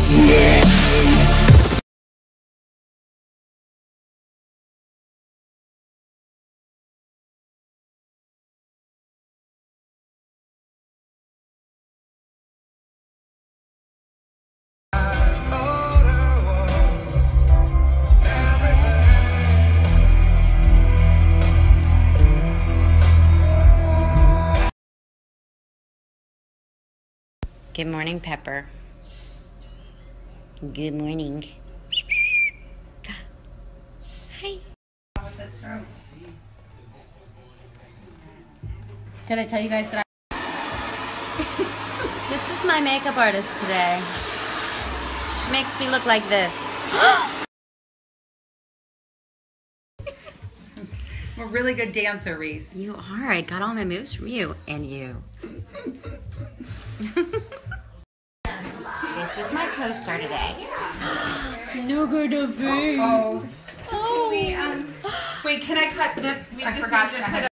Good morning, Pepper. Good morning. Hi. Did I tell you guys that This is my makeup artist today. She makes me look like this. I'm a really good dancer, Reese? You are. I got all my moves from you and you. This is my co-star today. Look at the face. Oh. Wait, can I cut this? We just forgot to cut